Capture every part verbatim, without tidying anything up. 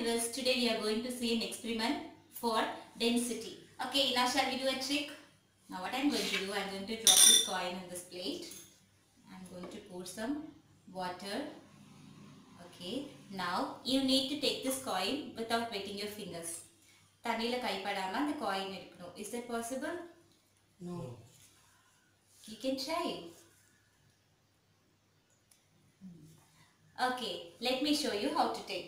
viewers, today we are going to see an experiment for density. Okay, now shall we do a trick? Now what I am going to do, I am going to drop this coin on this plate. I am going to pour some water. Okay, now you need to take this coin without wetting your fingers. தண்ணில கைப்படாம அந்த coin எடுக்கணும். Is that possible? No. You can try. Okay, let me show you how to take.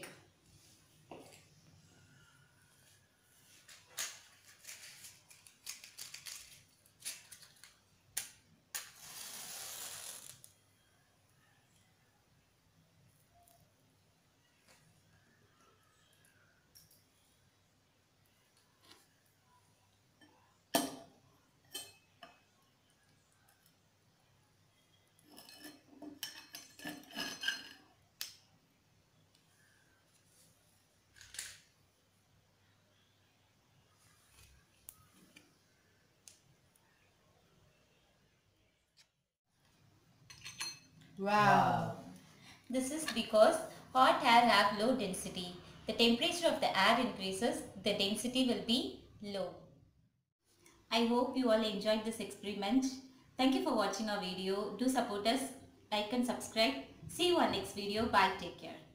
Wow. This is because hot air have low density. The temperature of the air increases, the density will be low. I hope you all enjoyed this experiment. Thank you for watching our video. Do support us, like and subscribe. See you on next video. Bye. Take care.